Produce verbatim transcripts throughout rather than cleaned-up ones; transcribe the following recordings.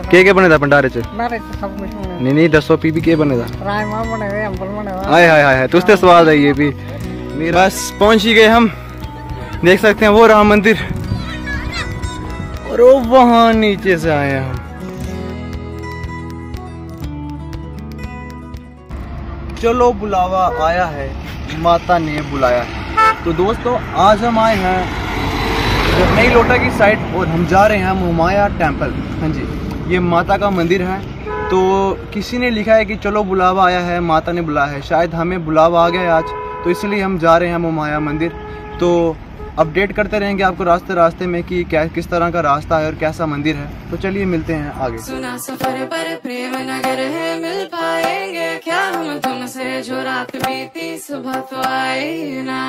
के के बने दा भंडारे च? भंडारे च सब कुछ बने। नहीं नहीं दसो पी भी के बने दा? राजमा बने हुए, अम्बल बने हुए। हाय हाय हाय तुझ ते स्वाद है ये भी। बस पहुंच ही गए हम, देख सकते हैं वो राम मंदिर, और वो वहां नीचे से आए हम। चलो बुलावा आया है, माता ने बुलाया है। तो दोस्तों आज हम आए हैं नई लोटा की साइड और हम जा रहे हैं मोमाया टेम्पल। हाँ जी, ये माता का मंदिर है। तो किसी ने लिखा है कि चलो बुलावा आया है, माता ने बुलाया है, शायद हमें बुलावा आ गया है आज, तो इसलिए हम जा रहे हैं मोमाया मंदिर। तो अपडेट करते रहेंगे आपको रास्ते रास्ते में कि क्या किस तरह का रास्ता है और कैसा मंदिर है। तो चलिए मिलते हैं आगे। सुना सफर पर प्रेम नगर है, मिल पाएंगे क्या हम तुमसे, जो रात बीती सुबह तो आई ना,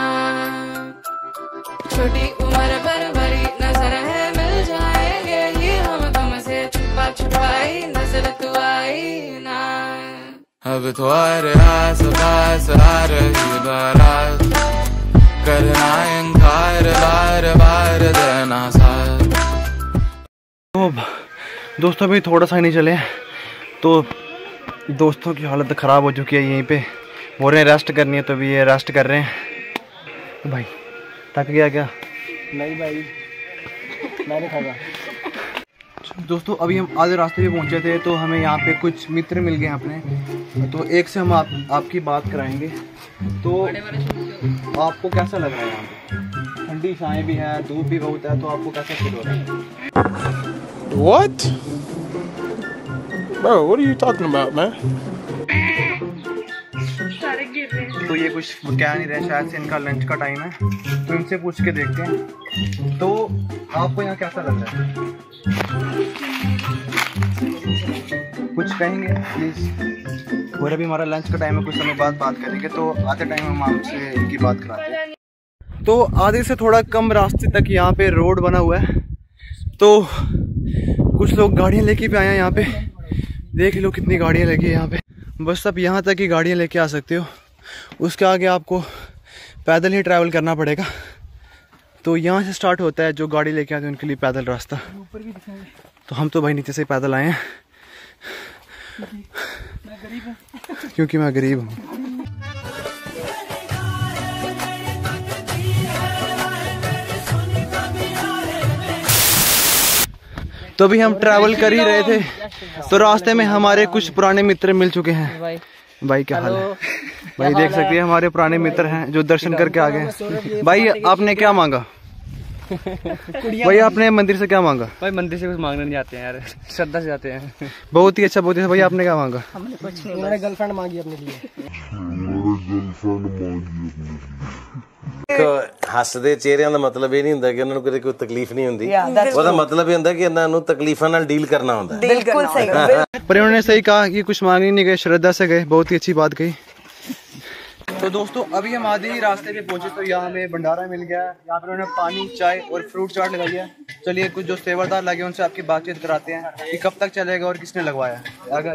छोटी उम्र पर बड़ी नजर है, मिल जाएंगे ये हम तुमसे, छुपा छुपाई नजर तो आई ना। अब तो आ रहा सबास आ रही बारात, करना इनकार बार बार देना साथ। तो दोस्तों भी थोड़ा सा ही नहीं चले, तो दोस्तों की हालत ख़राब हो चुकी है। यहीं पे बोल रहे हैं रेस्ट करनी है, तो भी ये रेस्ट कर रहे हैं। भाई थक गया क्या? नहीं भाई, मैं नहीं खागा। दोस्तों अभी हम आधे रास्ते पे पहुंचे थे, तो हमें यहाँ पे कुछ मित्र मिल गए अपने, तो एक से हम आप, आपकी बात कराएंगे। तो आपको कैसा लग रहा है यहाँ पे? ठंडी छाएं भी है, धूप भी बहुत है, तो आपको कैसा फील हो रहा है? What? Bro, what are you talking about, man? तो ये कुछ कह नहीं रहे, शायद से इनका लंच का टाइम है, तो इनसे पूछ के देखते हैं। तो आपको यहाँ कैसा लग रहा है? कुछ कहेंगे प्लीज? और अभी हमारा लंच का टाइम है, कुछ समय बाद बात करेंगे, तो आते टाइम हम आपसे इनकी बात कराते हैं। तो आधे से थोड़ा कम रास्ते तक यहाँ पे रोड बना हुआ है, तो कुछ लोग गाड़ियाँ लेके भी आए हैं यहाँ पे। देख लो कितनी गाड़ियाँ लगी है यहाँ पे। बस अब यहाँ तक ही गाड़ियाँ लेके आ सकते हो, उसके आगे आपको पैदल ही ट्रैवल करना पड़ेगा। तो यहाँ से स्टार्ट होता है, जो गाड़ी लेके आते हैं उनके लिए पैदल रास्ता। तो हम तो भाई नीचे से पैदल आए हैं, क्योंकि मैं गरीब हूँ। तो अभी हम ट्रैवल कर ही रहे थे, तो रास्ते में हमारे कुछ पुराने मित्र मिल चुके हैं। भाई क्या हाल है? भाई देख सकते हैं हमारे पुराने मित्र हैं जो दर्शन करके आ गए। भाई आपने क्या मांगा? भाई आपने मंदिर से क्या मांगा? भाई मंदिर से कुछ मांगने नहीं जाते हैं यार, श्रद्धा से जाते हैं। बहुत ही अच्छा, बहुत ही अच्छा। भाई आपने क्या मांगा? हमने कुछ नहीं, मैंने गर्लफ्रेंड मांगी अपने लिए। हसदे चेहरिਆਂ ਦਾ ਮਤਲਬ ਇਹ ਨਹੀਂ ਹੁੰਦਾ ਕਿ ਉਹਨਾਂ ਨੂੰ ਕੋਈ ਤਕਲੀਫ ਨਹੀਂ ਹੁੰਦੀ, ਉਹਦਾ ਮਤਲਬ ਇਹ ਹੁੰਦਾ ਕਿ ਇਹਨਾਂ ਨੂੰ ਤਕਲੀਫਾਂ ਨਾਲ ਡੀਲ करना ਹੁੰਦਾ है। बिल्कुल सही। पर उन्होंने सही कहा कि कुछ मांगने नहीं गए, श्रद्धा से गए। बहुत ही अच्छी बात कही। तो दोस्तों अभी हम आधे ही रास्ते पे पहुंचे, तो यहाँ हमें भंडारा मिल गया। यहाँ पर उन्होंने पानी, चाय और फ्रूट चाट लगाई है। चलिए कुछ जो सेवादार लगे उनसे आपकी बातचीत कराते हैं कि कब तक चलेगा और किसने लगवाया। आगे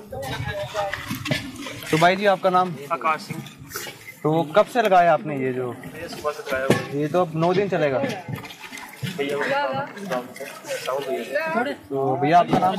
तो भाई जी आपका नाम? आकाश सिंह। तो कब से लगाया आपने ये जो? सुबह से लगाया। ये तो अब नौ दिन चलेगा। तो भैया आपका नाम?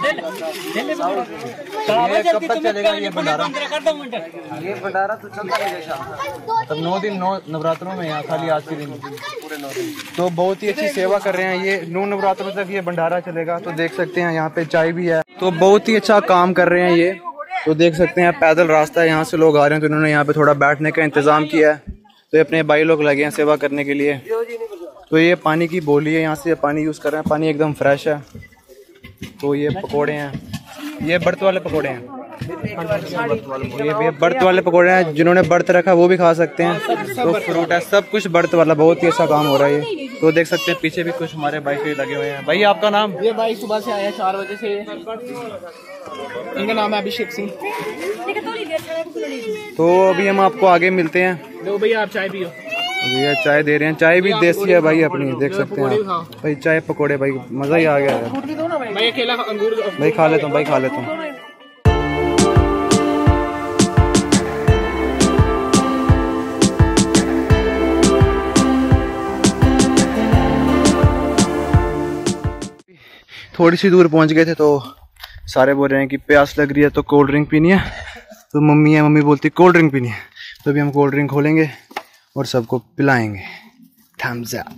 ये कब तक चलेगा ये भंडारा? ये भंडारा तो चलता रहेगा शाम तब, नौ दिन, नौ नवरात्रों में, यहाँ खाली आज के दिन पूरे नौ दिन। तो बहुत ही अच्छी सेवा कर रहे हैं। ये नौ नवरात्रों तक ये भंडारा चलेगा। तो देख सकते हैं यहाँ पे चाय भी है। तो बहुत ही अच्छा काम कर रहे हैं ये। तो देख सकते हैं पैदल रास्ता है, यहाँ से लोग आ रहे हैं, तो इन्होंने यहाँ पे थोड़ा बैठने का इंतजाम किया है। तो ये अपने भाई लोग लगे हैं सेवा करने के लिए। तो ये पानी की बोली है, यहाँ से पानी यूज़ कर रहे हैं, पानी एकदम फ्रेश है। तो ये पकोड़े हैं, ये बर्त वाले पकोड़े हैं, ये बर्त वाले पकोड़े हैं। जिन्होंने बर्त रखा वो भी खा सकते हैं। तो फ्रूट है, सब कुछ बर्त वाला। बहुत ही अच्छा काम हो रहा है ये। तो देख सकते हैं पीछे भी कुछ हमारे बाइक लगे हुए हैं। भाई आपका नाम? ये भाई सुबह से आया चार बजे से। इनका नाम है अभिषेक सिंह। तो अभी हम आपको आगे मिलते हैं। लो भैया आप चाय पियो। भैया चाय दे रहे हैं, चाय भी देसी है भाई अपनी, देख सकते हैं आप। भाई चाय पकोड़े, भाई मजा ही आ गया है। भाई अकेला अंगूर भाई खा लेता हूँ, भाई खा लेता हूँ। थोड़ी सी दूर पहुंच गए थे, तो सारे बोल रहे हैं कि प्यास लग रही है तो कोल्ड ड्रिंक पीनी है, तो मम्मी है, मम्मी बोलती कोल्ड ड्रिंक पीनी है, तो अभी हम कोल्ड ड्रिंक खोलेंगे और सबको पिलाएंगे। Thums Up.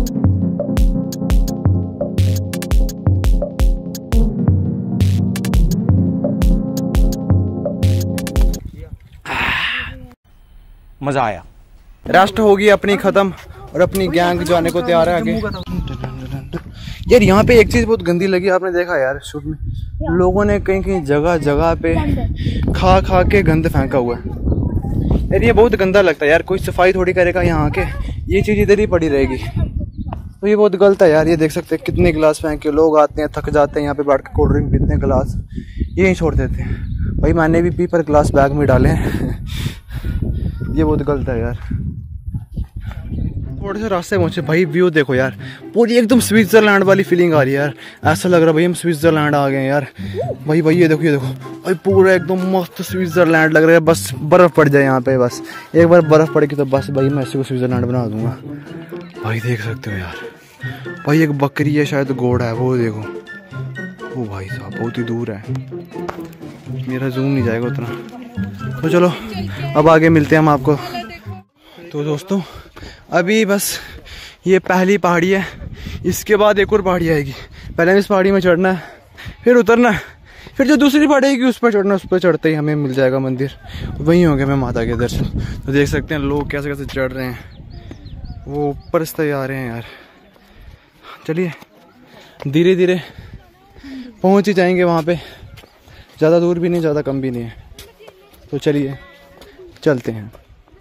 मजा आया। रेस्ट होगी अपनी खत्म और अपनी गैंग जाने को तैयार है आगे। यार यहाँ पे एक चीज बहुत गंदी लगी, आपने देखा यार शूट में, लोगों ने कहीं कहीं जगह जगह पे खा खा के गंद फेंका हुआ है। यार ये बहुत गंदा लगता है यार, कोई सफाई थोड़ी करेगा यहाँ के, ये चीज इधर ही पड़ी रहेगी, तो ये बहुत गलत है यार। ये देख सकते हैं कितने गिलास फेंक के लोग आते हैं, थक जाते हैं, यहाँ पे बैठ के कोल्ड ड्रिंक पीते हैं, गिलास यहीं छोड़ देते हैं। भाई मैंने भी पी पर गिलास बैग में डाले हैं ये बहुत गलत है यार। थोड़े से रास्ते पहुंचे भाई, व्यू देखो यार, पूरी एकदम स्विट्जरलैंड वाली फीलिंग आ रही है यार। ऐसा लग रहा है भाई हम स्विट्जरलैंड आ गए हैं यार। भाई भाई ये देखो ये देखो भाई, पूरा एकदम मस्त स्विट्जरलैंड लग रहा है। बस बर्फ पड़ जाए यहाँ पे, बस एक बार बर्फ पड़ेगी तो बस भाई मैं इसी को स्विट्जरलैंड बना दूंगा। भाई देख सकते हो यार, भाई एक बकरी है शायद घोड़ा है, वो देखो वो भाई साहब बहुत ही दूर है, मेरा जूम नहीं जाएगा उतना। तो चलो अब आगे मिलते हैं हम आपको। तो दोस्तों अभी बस ये पहली पहाड़ी है, इसके बाद एक और पहाड़ी आएगी। पहले इस पहाड़ी में चढ़ना है, फिर उतरना है, फिर जो दूसरी पहाड़ी आएगी उस पर चढ़ना, उस पर चढ़ते ही हमें मिल जाएगा मंदिर, वहीं हो गया मैं माता के दर्शन। तो देख सकते हैं लोग कैसे कैसे चढ़ रहे हैं, वो ऊपर से आ रहे हैं यार। चलिए धीरे धीरे पहुंच ही जाएंगे वहाँ पे, ज़्यादा दूर भी नहीं ज़्यादा कम भी नहीं है। तो चलिए चलते हैं।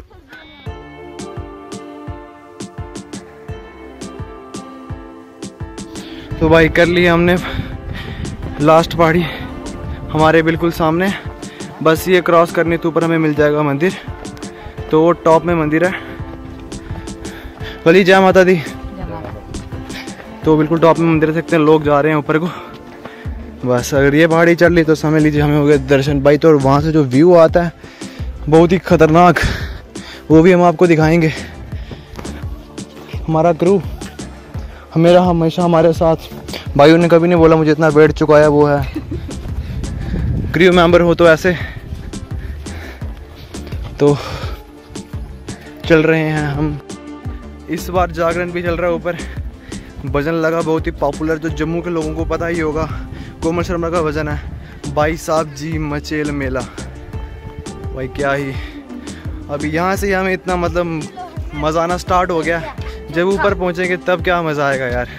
तो भाई कर लिया हमने लास्ट पहाड़ी, हमारे बिल्कुल सामने, बस ये क्रॉस करने तो ऊपर हमें मिल जाएगा मंदिर। तो वो टॉप में मंदिर है। बोली जय माता दी। तो बिल्कुल टॉप में मंदिर, सकते हैं लोग जा रहे हैं ऊपर को। बस अगर ये पहाड़ी चढ़ ली तो समझ लीजिए हमें हो गया दर्शन भाई। तो वहाँ से जो व्यू आता है बहुत ही खतरनाक, वो भी हम आपको दिखाएंगे। हमारा क्रू मेरा हमेशा हमारे साथ, भाइयों ने कभी नहीं बोला मुझे इतना वेट चुकाया, वो है क्रू मेंबर हो तो ऐसे। तो चल रहे हैं हम, इस बार जागरण भी चल रहा है ऊपर, भजन लगा बहुत ही पॉपुलर, जो जम्मू के लोगों को पता ही होगा, कोमल शर्मा का भजन है, भाई साहब जी मचेल मेला। भाई क्या ही, अभी यहाँ से हमें इतना मतलब मज़ा आना स्टार्ट हो गया, जब ऊपर पहुँचेंगे तब क्या मज़ा आएगा यार।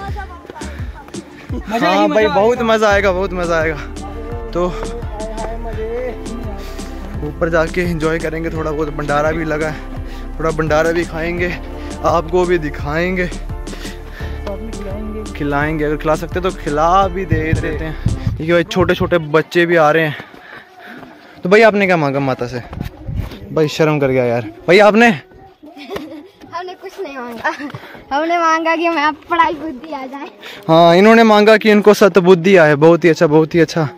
हाँ भाई बहुत मज़ा आएगा, बहुत मज़ा आएगा। तो ऊपर जाके एंजॉय करेंगे, थोड़ा बहुत भंडारा भी लगा है, थोड़ा भंडारा भी खाएंगे, आपको भी दिखाएंगे, खिलाएंगे, अगर खिला सकते तो खिला भी दे देते हैं। देखिए भाई छोटे छोटे बच्चे भी आ रहे हैं। तो भाई आपने क्या मांगा माता से? भाई शर्म कर गया यार। भाई आपने? हमने कुछ नहीं मांगा, हमने मांगा कि हमें पढ़ाई बुद्धि आ जाए। हाँ इन्होंने मांगा कि इनको सत बुद्धि आए। बहुत ही अच्छा, बहुत ही अच्छा।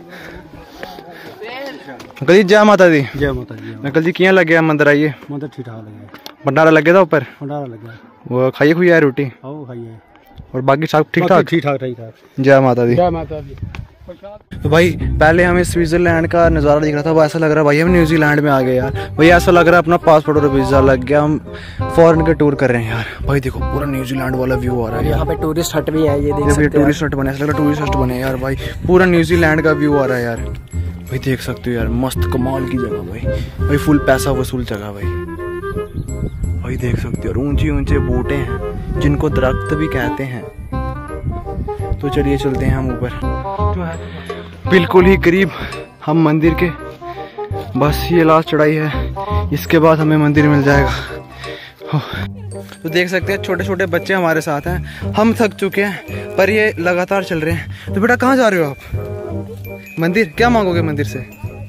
कल जय माता दी। जय माता दी। मैं कल जी किया लग गया मंदिर आइए? मंदिर ठीक ठाक लगे, भंडारा लगे था ऊपर, भंडारा लग गया, वो खाइए खुई है रोटी आओ खाइए, और बाकी सब ठीक ठाक ठीक ठाक ठीक ठाक। जय माता दी। जय माता दी। तो भाई पहले हमें स्विट्जरलैंड का नज़ारा दिख रहा था, वो ऐसा लग रहा है भाई हम न्यूजीलैंड में आ गए यार। भाई ऐसा लग रहा है अपना पासपोर्ट और वीज़ा लग गया, हम फॉरेन के टूर कर रहे हैं यार। भाई देखो पूरा न्यूजीलैंड वाला व्यू आ रहा है, यहाँ पे टूरिस्ट हट भी है, ये देख सकते हैं। टूरिस्ट हट बने, ऐसा लग रहा है टूरिस्ट हट बने यार। भाई पूरा न्यूजीलैंड का व्यू आ रहा है यार। भाई देख सकते हो यार, मस्त कमाल की जगह भाई। भाई फुल पैसा वसूल जगह भाई। भाई देख सकते हो ऊंचे ऊंचे बूटे हैं जिनको दरख्त भी कहते हैं। तो चलिए चलते हैं हम ऊपर, बिल्कुल ही करीब हम मंदिर के। बस ये लास्ट चढ़ाई है, इसके बाद हमें मंदिर मिल जाएगा। तो देख सकते हैं छोटे छोटे बच्चे हमारे साथ हैं, हम थक चुके हैं पर ये लगातार चल रहे हैं। तो बेटा कहाँ जा रहे हो आप? मंदिर। क्या मांगोगे मंदिर से?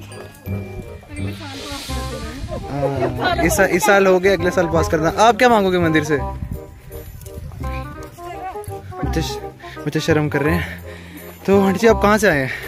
आ, इस, इस साल हो गया, अगले साल पास करना। आप क्या मांगोगे मंदिर से? मुझे मुझे शर्म कर रहे हैं। तो आंटी जी आप कहाँ से आए हैं?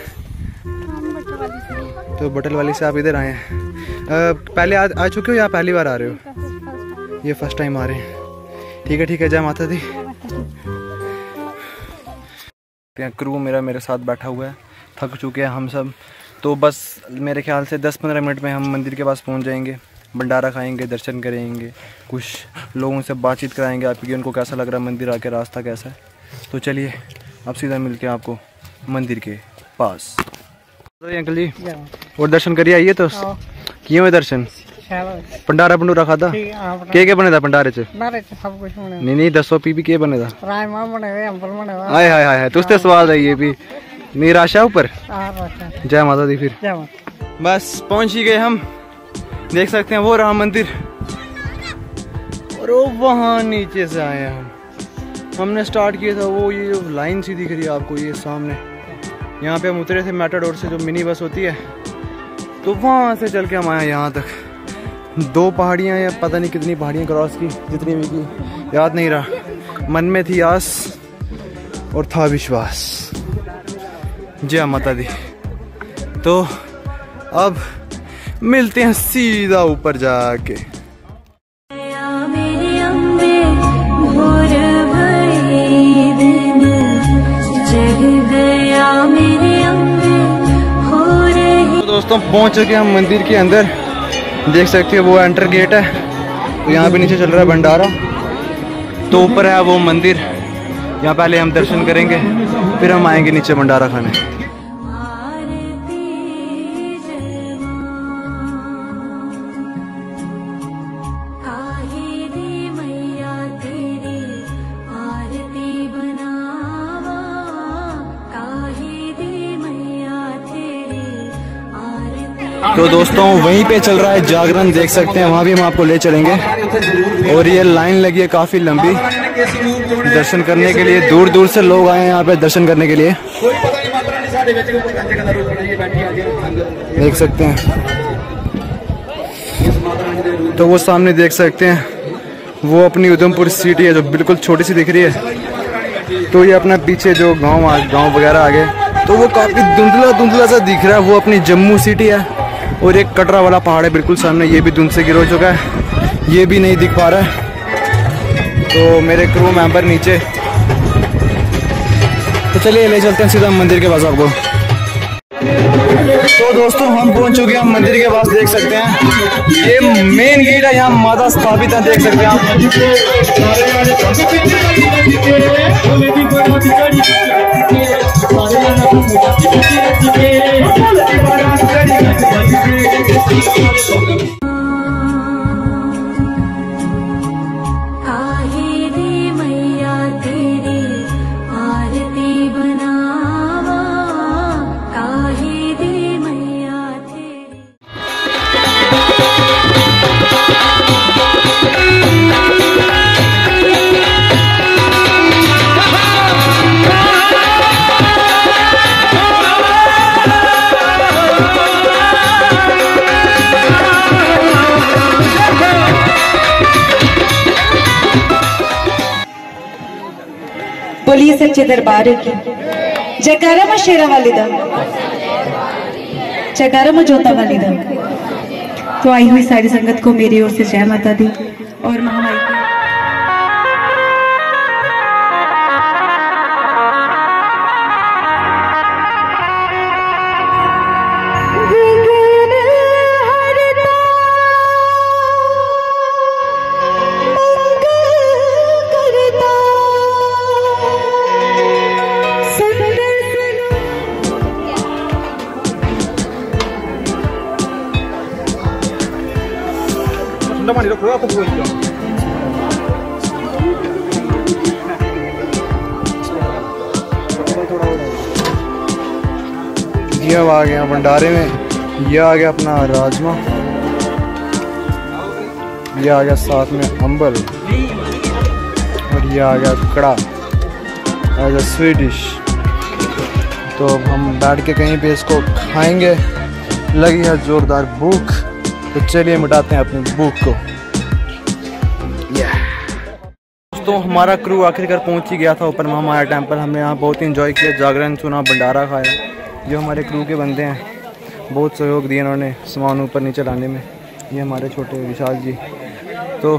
तो बटल वाली से आप इधर आए हैं। आ, पहले आ, आ चुके हो या पहली बार आ रहे हो? ये फर्स्ट टाइम आ रहे हैं। ठीक है ठीक है, जय माता दी। क्रू मेरा मेरे साथ बैठा हुआ है, थक चुके हैं हम सब। तो बस मेरे ख्याल से दस पंद्रह मिनट में हम मंदिर के पास पहुंच जाएंगे, भंडारा खाएंगे, दर्शन करेंगे, कुछ लोगों से बातचीत कराएंगे आप कि उनको कैसा लग रहा है मंदिर आके, रास्ता कैसा है। तो चलिए अब सीधा मिलते हैं आपको मंदिर के पास। तो अंकल जी और दर्शन करिए आइए। तो किए हुए दर्शन, भंडारा भंडूरा खाता के के बने था भंडारे च? नहीं नहीं दसो पी भी के बने था? हाय हाय हाय तुझ ते स्वाद है ये भी निराशा ऊपर। जय माता दी। फिर बस पहुंच ही गए हम, देख सकते हैं वो रहा मंदिर और वो वहाँ नीचे से आए हम। हमने स्टार्ट किया था वो ये जो लाइन सी दिख रही है आपको ये सामने, यहाँ पे हम उतरे थे मैटाडोर से जो मिनी बस होती है, तो वहाँ से चल के हम आए यहाँ तक। दो पहाड़ियाँ या पता नहीं कितनी पहाड़ियाँ क्रॉस की, जितनी भी की याद नहीं रहा। मन में थी आस और था विश्वास। जय माता दी। तो अब मिलते हैं सीधा ऊपर जाके। तो दोस्तों पहुंच चुके हम मंदिर के अंदर, देख सकते हो वो एंटर गेट है। तो यहाँ पे नीचे चल रहा है भंडारा, तो ऊपर है वो मंदिर। यहाँ पहले हम दर्शन करेंगे, फिर हम आएंगे नीचे भंडारा खाने। तो दोस्तों वहीं पे चल रहा है जागरण, देख सकते हैं, वहाँ भी हम आपको ले चलेंगे। और ये लाइन लगी है काफ़ी लंबी दर्शन करने के लिए, दूर दूर से लोग आए हैं यहाँ पे दर्शन करने के लिए, देख सकते हैं। तो वो सामने देख सकते हैं वो अपनी उधमपुर सिटी है जो बिल्कुल छोटी सी दिख रही है। तो ये अपना पीछे जो गाँव गाँव वगैरह आ गए, तो वो काफ़ी धुंधला धुंधला सा दिख रहा है, वो अपनी जम्मू सिटी है। और एक कटरा वाला पहाड़ है बिल्कुल सामने, ये भी धुंध से गिर हो चुका है, ये भी नहीं दिख पा रहा है। तो मेरे क्रू मेंबर नीचे, तो चलिए ले चलते हैं सीधा मंदिर के पास आपको। तो दोस्तों हम पहुंच चुके हैं मंदिर के पास, देख सकते हैं ये मेन गेट है, यहाँ माता स्थापित है, देख सकते हैं आप। बोलिए सच्चे दरबार की जयकारा में शेरा वाली दा, जयकारा में जोता वाली दा। तो आई हुई सारी संगत को मेरी ओर से जय माता दी और महामाई ये अब आ गया भंडारे में, ये आ गया अपना राजमा, ये आ गया साथ में अम्बल, और ये आ गया कड़ा एज अ स्वीट डिश। तो अब हम बैठ के कहीं पे इसको खाएंगे, लगी है जोरदार भूख, तो चलिए मिटाते हैं अपनी भूख को। तो हमारा क्रू आखिरकार पहुंच ही गया था ऊपर महामाया टेम्पल। हमने यहाँ बहुत इंजॉय किया, जागरण सुना, भंडारा खाया। जो हमारे क्रू के बंदे हैं बहुत सहयोग दिया इन्होंने सामान ऊपर नीचे लाने में। ये हमारे छोटे विशाल जी। तो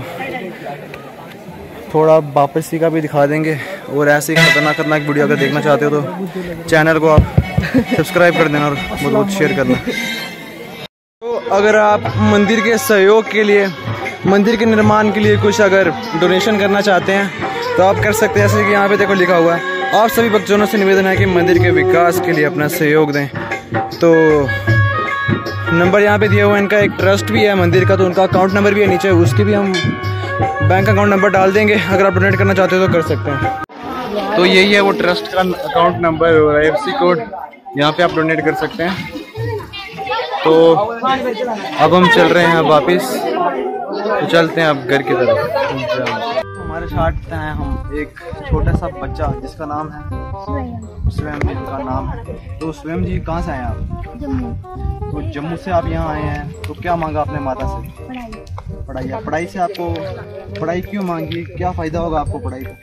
थोड़ा वापसी का भी दिखा देंगे, और ऐसे ही खतरनाक खतरनाक वीडियो अगर देखना चाहते हो तो चैनल को आप सब्सक्राइब कर देना और बहुत बहुत शेयर करना। तो अगर आप मंदिर के सहयोग के लिए, मंदिर के निर्माण के लिए कुछ अगर डोनेशन करना चाहते हैं तो आप कर सकते हैं। जैसे कि यहाँ पे देखो लिखा हुआ है, आप सभी भक्तजनों से निवेदन है कि मंदिर के विकास के लिए अपना सहयोग दें। तो नंबर यहाँ पे दिया हुआ है, इनका एक ट्रस्ट भी है मंदिर का, तो उनका अकाउंट नंबर भी है नीचे, उसकी भी हम बैंक अकाउंट नंबर डाल देंगे। अगर आप डोनेट करना चाहते हो तो कर सकते हैं। तो यही है वो ट्रस्ट का अकाउंट नंबर और आई एफ सी कोड, यहाँ पे आप डोनेट कर सकते हैं। तो अब हम चल रहे हैं वापस, तो चलते हैं अब घर की तरफ। हमारे साथ हैं हम एक छोटा सा बच्चा जिसका नाम है स्वयं जी का नाम है। तो स्वयं जी कहाँ से आए आप? जम्मू। तो जम्मू से आप यहाँ आए हैं, तो क्या मांगा आपने माता से? पढ़ाई। पढ़ाई। पढ़ाई से आपको, पढ़ाई क्यों मांगी, क्या फ़ायदा होगा आपको पढ़ाई का?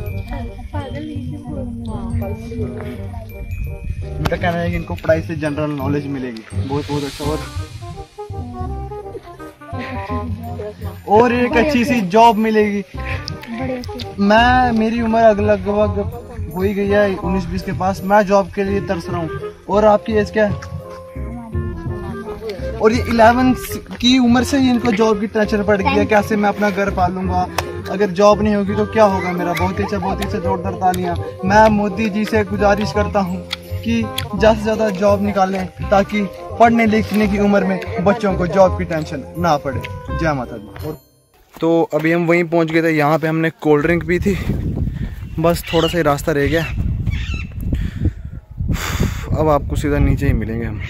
इनका कहना है कि इनको पढ़ाई से जनरल नॉलेज मिलेगी, बहुत बहुत अच्छा, और और एक अच्छी सी जॉब मिलेगी। मैं, मेरी उम्र लगभग हो ही गई है उन्नीस बीस के पास, मैं जॉब के लिए तरस रहा हूँ। और आपकी एज क्या है? और ये इलेवेंथ की उम्र से ही इनको जॉब की टेंशन पड़ गई है, कैसे मैं अपना घर पालूंगा, अगर जॉब नहीं होगी तो क्या होगा मेरा। बहुत ही अच्छा, बहुत ही अच्छा जोरदार तालियां। मैं मोदी जी से गुजारिश करता हूँ कि ज़्यादा से ज़्यादा जॉब निकालें ताकि पढ़ने लिखने की उम्र में बच्चों को जॉब की टेंशन ना पड़े। जय माता दी। तो अभी हम वहीं पहुँच गए थे, यहाँ पे हमने कोल्ड ड्रिंक पी थी, बस थोड़ा सा ही रास्ता रह गया। अब आपको सीधा नीचे ही मिलेंगे हम।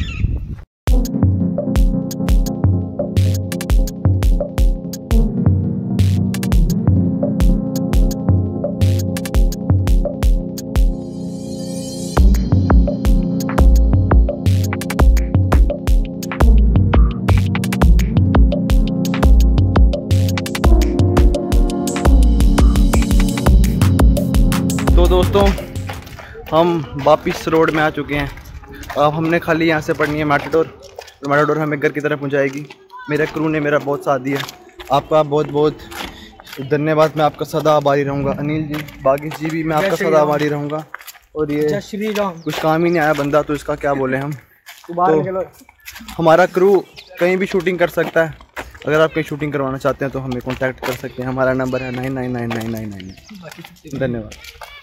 तो दोस्तों हम वापिस रोड में आ चुके हैं। अब हमने खाली यहाँ से पढ़नी है मैटाडोर, और मैटाडोर हमें घर की तरफ पहुँचाएगी। मेरे क्रू ने मेरा बहुत साथ दिया, आपका बहुत बहुत धन्यवाद। मैं आपका सदा आभारी रहूँगा। अनिल जी, बागी जी भी मैं आपका सदा आभारी रहूँगा। और ये श्री राम कुछ काम ही नहीं आया बंदा, तो इसका क्या बोले हम। तो हमारा क्रू कहीं भी शूटिंग कर सकता है, अगर आप कहीं शूटिंग करवाना चाहते हैं तो हमें कॉन्टैक्ट कर सकते हैं। हमारा नंबर है nine nine nine nine nine nine. धन्यवाद।